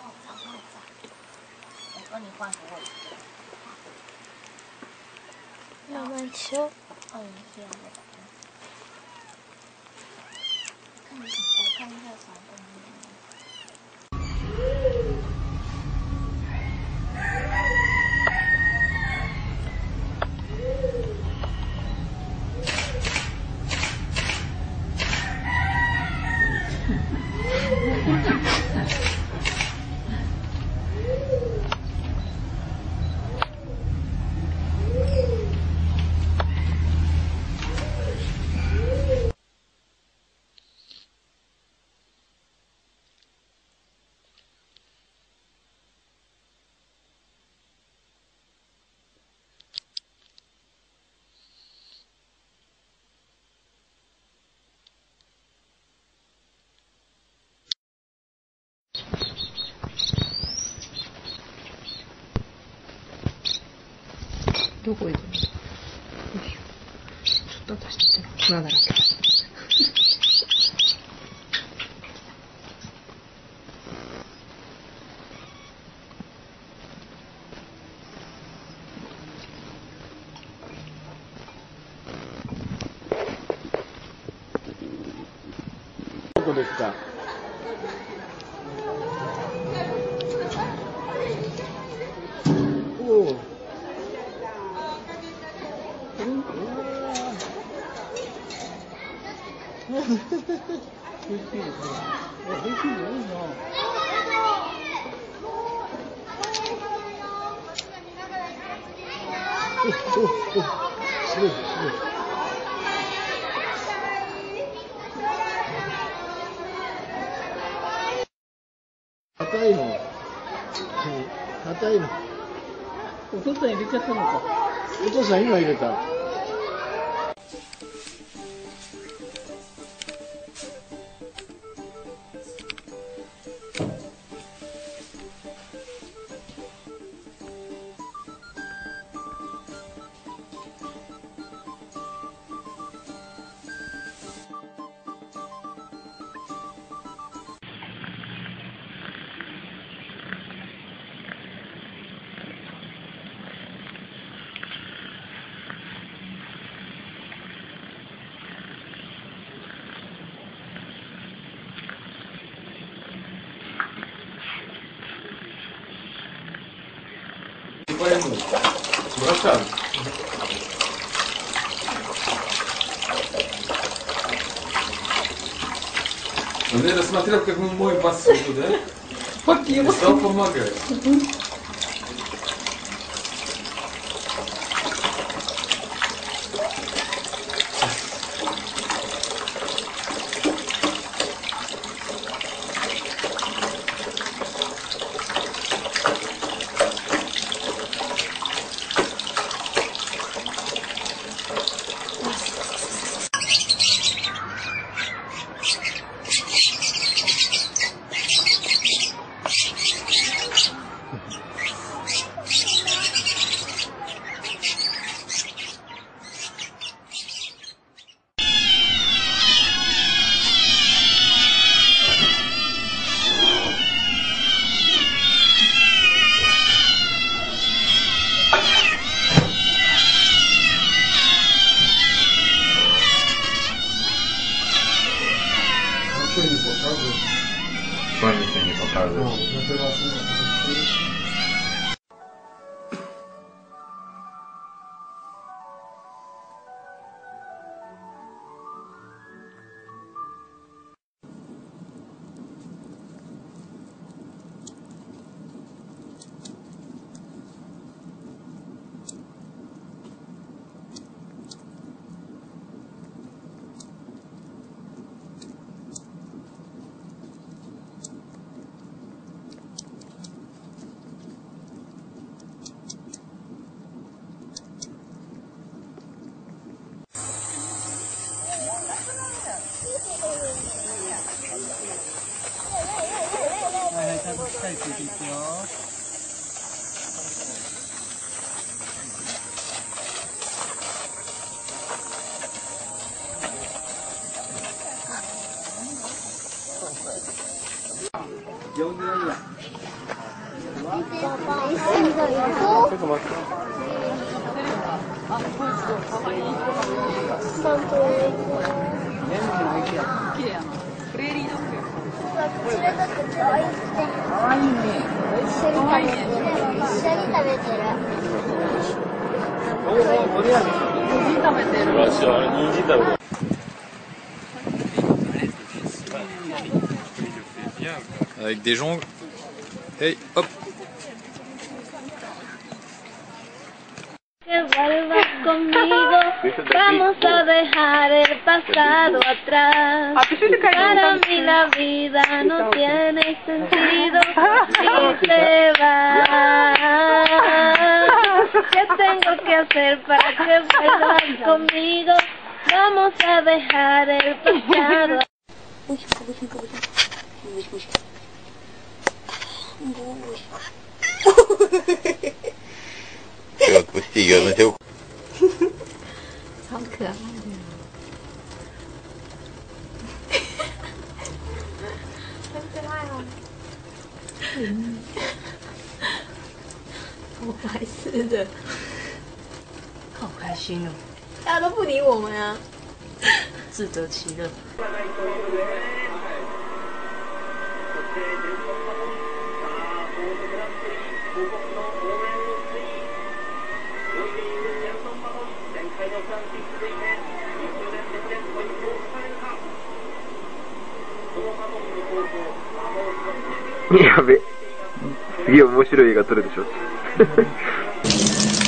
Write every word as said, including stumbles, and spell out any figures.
脏好脏！我帮你换个位置。 慢慢敲。 嗯，这样的。看，我看一下啥东西。 どこ行くの？よいしょ。ちょっと私と手が粉だらけ。 どこですか？おお。美味しいですね。美味しいよ、いいな。おおお、すごいすごい。硬いの。硬いの。お父さん入れちゃったのか。お父さん今入れた。 Поэтому братан. Он, наверное, смотрел, как мы моем посуду, да? Папир. И стал помогать. Что не показывает? Jauh dia ya. Avec des jongles. Hey, hop. Que vuelvas conmigo, vamos a dejar el pasado atrás. Para mí la vida no tiene sentido si te vas. ¿Qué tengo que hacer para que vuelvas conmigo? Vamos a dejar el pasado. Отпусти ее на тебя. 超可爱的。很可爱哦。嗯。好白痴的。好开心哦。大家都不理我们啊。自得其乐。 やべ。すげえ面白い映画撮るでしょ。